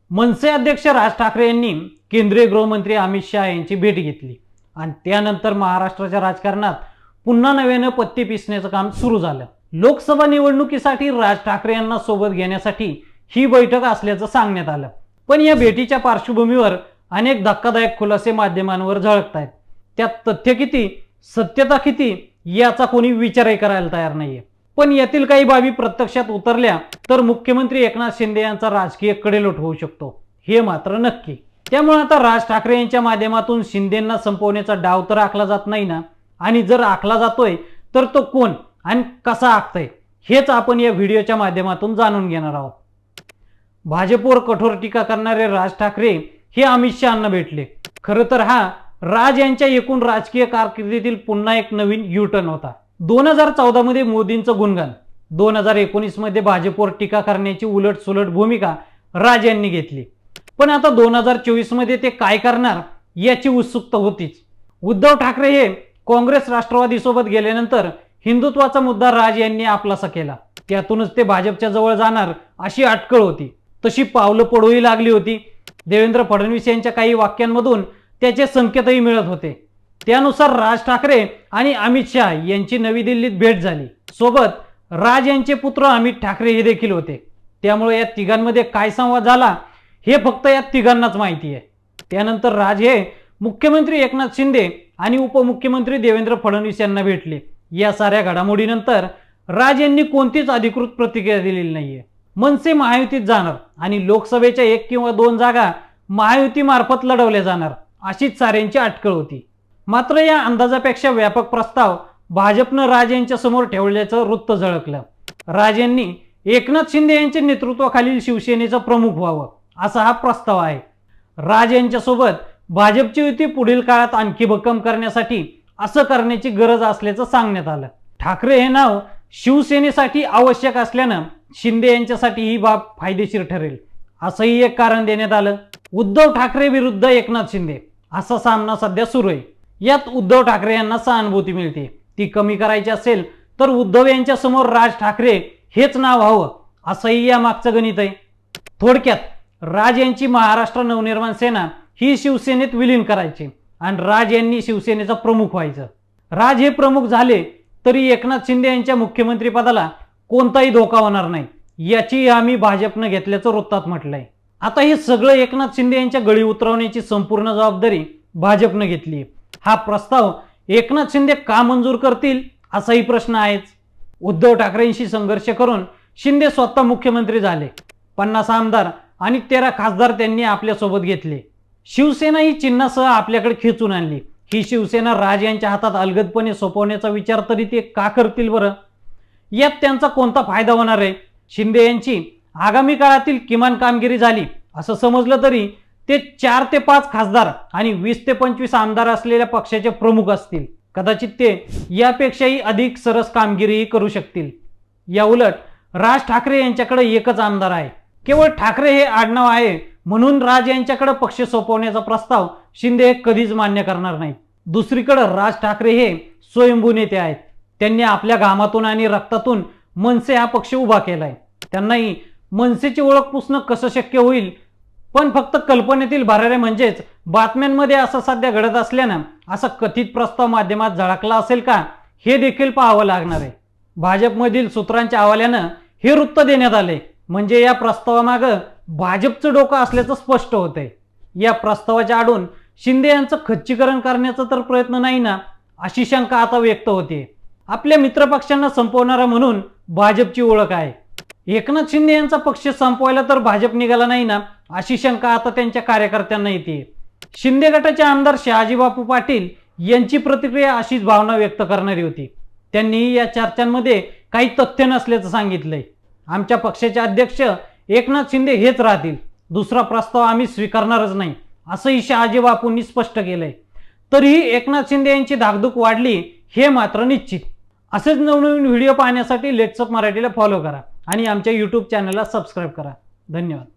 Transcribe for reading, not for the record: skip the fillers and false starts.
मनसे अध्यक्ष राज ठाकरे यांनी केंद्रीय गृहमंत्री अमित शहा यांची भेट घेतली आणि त्यानंतर महाराष्ट्राच्या राजकारणात पुन्हा नव्याने पत्ते पिसण्याचं काम सुरू झालं। लोकसभा निवडणुकीसाठी राज ठाकरे यांना सोबत घेण्यासाठी ही बैठक असल्याचं सांगण्यात आलं। पण या भेटीच्या पार्श्वभूमीवर अनेक धक्कादायक खुलासे माध्यमांवर झळकतायत। त्यात तथ्य किती, सत्यता किती याचा कोणी विचारही करायला तयार नाहीये। पण यातील काही बाबी प्रत्यक्षात उतरल्या तर मुख्यमंत्री एकनाथ शिंदे यांचा राजकीय कडेलोट होऊ शकतो, हे मात्र नक्की। त्यामुळे आता राज ठाकरे यांच्या माध्यमातून शिंदेंना संपवण्याचा डाव तर आखला जात नाही ना, आणि जर आखला जातोय तर तो कोण आणि कसा आखतोय हेच आपण या व्हिडिओच्या माध्यमातून जाणून घेणार आहोत। भाजपवर कठोर टीका करणारे राज ठाकरे हे अमित शहांना भेटले। खरं तर हा राज यांच्या एकूण राजकीय कारकिर्दीतील पुन्हा एक नवीन युटर्न होता। 2014 मध्ये मोदींचं गुणगान, 2019 मध्ये भाजपवर टीका करण्याची उलटसुलट भूमिका राज यांनी घेतली। पण आता 2024 मध्ये ते काय करणार याची उत्सुकता होतीच। उद्धव ठाकरे हे काँग्रेस राष्ट्रवादी सोबत गेल्यानंतर हिंदुत्वाचा मुद्दा राज यांनी आपलासा केला। त्यातूनच ते भाजपच्या जवळ जाणार अशी अटकळ होती। तशी पावलं पडूही लागली होती। देवेंद्र फडणवीस यांच्या काही वाक्यांमधून त्याचे संकेतही मिळत होते। त्यानुसार राज ठाकरे आणि अमित शहा यांची नवी दिल्लीत भेट झाली। सोबत राज यांचे पुत्र अमित ठाकरे हे देखील होते। त्यामुळे या तिघांमध्ये काय संवाद झाला हे फक्त या तिघांनाच माहिती आहे। त्यानंतर राज हे मुख्यमंत्री एकनाथ शिंदे आणि उपमुख्यमंत्री देवेंद्र फडणवीस यांना भेटले। या साऱ्या घडामोडीनंतर राज यांनी कोणतीच अधिकृत प्रतिक्रिया दिलेली नाहीये। मनसे महायुतीत जाणार आणि लोकसभेच्या 1 किंवा 2 जागा महायुती मार्फत लढवल्या जाणार अशीच साऱ्यांची अटकळ होती। मात्र या अंदाजापेक्षा व्यापक प्रस्ताव भाजपनं राज यांच्या समोर ठेवल्याचं वृत्त झळकलं। राज यांनी एकनाथ शिंदे यांच्या नेतृत्वाखालील शिवसेनेचा प्रमुख व्हावं असा हा प्रस्ताव आहे। राज यांच्यासोबत भाजपची युती पुढील काळात आणखी भक्कम करण्यासाठी असं करण्याची गरज असल्याचं सांगण्यात आलं। ठाकरे हे नाव शिवसेनेसाठी आवश्यक असल्यानं शिंदे यांच्यासाठी ही बाब फायदेशीर ठरेल असंही एक कारण देण्यात आलं। उद्धव ठाकरे विरुद्ध एकनाथ शिंदे असा सामना सध्या सुरू आहे। यात उद्धव ठाकरे यांना सहानुभूती मिळते। ती कमी करायची असेल तर उद्धव यांच्या समोर राज ठाकरे हेच नाव हवं असंही या मागचं गणित आहे। थोडक्यात राज यांची महाराष्ट्र नवनिर्माण सेना ही शिवसेनेत विलीन करायची आणि राज यांनी शिवसेनेचा प्रमुख व्हायचं। राज हे प्रमुख झाले तरी एकनाथ शिंदे यांच्या मुख्यमंत्री पदाला कोणताही धोका होणार नाही याची हमी भाजपनं घेतल्याचं वृत्तात म्हटलंय। आता हे सगळं एकनाथ शिंदे यांच्या गळी उतरवण्याची संपूर्ण जबाबदारी भाजपनं घेतली। हा प्रस्ताव एकनाथ शिंदे का मंजूर करतील असाही प्रश्न आहेच। उद्धव ठाकरेंशी संघर्ष करून शिंदे स्वतः मुख्यमंत्री झाले। 50 आमदार आणि 13 खासदार त्यांनी आपल्या सोबत घेतले। शिवसेना ही चिन्हासह आपल्याकडे खेचून आणली। ही शिवसेना राज यांच्या हातात अलगदपणे सोपवण्याचा विचार तरी ते का करतील बरं? यात त्यांचा कोणता फायदा होणार आहे? शिंदे यांची आगामी काळातील किमान कामगिरी झाली असं समजलं तरी ते 4 ते 5 खासदार आणि 20 ते 25 आमदार असलेल्या पक्षाचे प्रमुख असतील। कदाचित ते यापेक्षाही अधिक सरस कामगिरी करू शकतील। या उलट राज ठाकरे यांच्याकडे एकच आमदार आहे। केवळ ठाकरे हे आडनाव आहे म्हणून राज यांच्याकडे पक्ष सोपवण्याचा प्रस्ताव शिंदे कधीच मान्य करणार नाहीत। दुसरीकडे राज ठाकरे हे स्वयंभू नेते आहेत। त्यांनी आपल्या घामातून आणि रक्तातून मनसे हा पक्ष उभा केलाय। त्यांनाही मनसेची ओळख पुसणं कसं शक्य होईल? पण फक्त कल्पनेतील भरारे म्हणजेच बातम्यांमध्ये असं सध्या घडत असल्यानं असा कथित प्रस्ताव माध्यमात झळकला असेल का हे देखील पाहावं लागणार आहे। भाजपमधील सूत्रांच्या हवाल्यानं हे वृत्त देण्यात आले म्हणजे या प्रस्तावामागं भाजपचं डोकं असल्याचं स्पष्ट होतंय। या प्रस्तावाच्या आडून शिंदे यांचं खच्चीकरण करण्याचा तर प्रयत्न नाही ना अशी शंका आता व्यक्त होते। आपल्या मित्रपक्षांना संपवणारा म्हणून भाजपची ओळख आहे। एकनाथ शिंदे यांचा पक्ष संपवायला तर भाजप निघाला नाही ना अशी शंका आता त्यांच्या कार्यकर्त्यांना येते। शिंदे गटाचे आमदार शहाजी बापू पाटील यांची प्रतिक्रिया अशीच भावना व्यक्त करणारी होती। त्यांनी या चर्चांमध्ये काही तथ्य नसल्याचं सांगितलंय। आमच्या पक्षाचे अध्यक्ष एकनाथ शिंदे हेच राहतील, दुसरा प्रस्ताव आम्ही स्वीकारणारच नाही असंही शहाजी बापूंनी स्पष्ट केलंय। तरीही एकनाथ शिंदे यांची धाकधूक वाढली हे मात्र निश्चित। असेच नवनवीन व्हिडिओ पाहण्यासाठी लेट्स अप मराठीला फॉलो करा आणि आमच्या YouTube चॅनलला सबस्क्राईब करा। धन्यवाद।